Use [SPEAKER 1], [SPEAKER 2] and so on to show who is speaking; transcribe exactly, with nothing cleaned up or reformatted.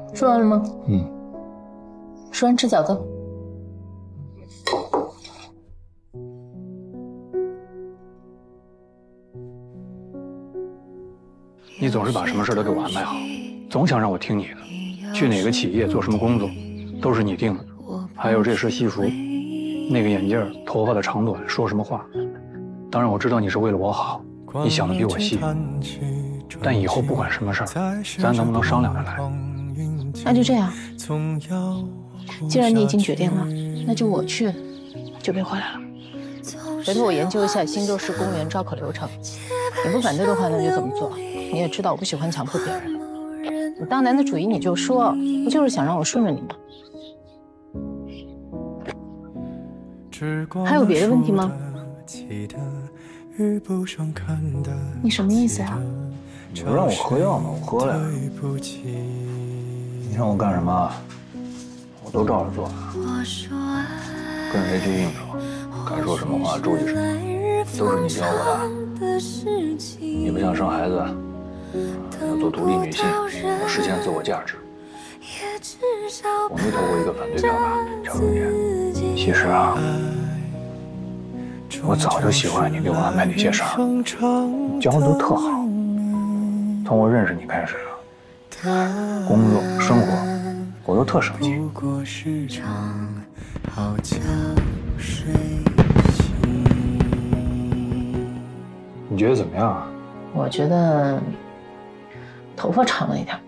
[SPEAKER 1] 说完了吗？
[SPEAKER 2] 嗯。
[SPEAKER 1] 说完吃饺子。
[SPEAKER 2] 你总是把什么事都给我安排好，总想让我听你的。去哪个企业做什么工作，都是你定的。还有这身西服，那个眼镜，头发的长短，说什么话。当然我知道你是为了我好，你想的比我细。但以后不管什么事儿，咱能不能商量着来？
[SPEAKER 1] 那就这样。既然你已经决定了，那就我去，就别回来了。回头我研究一下新洲市公园招考流程，你不反对的话，那就这么做。你也知道我不喜欢强迫别人。你当男的主意你就说，不就是想让我顺着你吗？还有别的问题吗？你什么意思呀？
[SPEAKER 2] 你不让我喝药吗？我喝了呀。你让我干什么，我都照着做。跟谁去应酬，该说什么话注意什么，都是你教我的。你不想生孩子，要做独立女性，要实现自我价值。我没投过一个反对票吧，赵如年。其实啊，我早就喜欢你给我安排那些事儿，你教的都特好。从我认识你开始，工作生活我都特省心。你觉得怎么样啊？
[SPEAKER 1] 我觉得头发长了一点。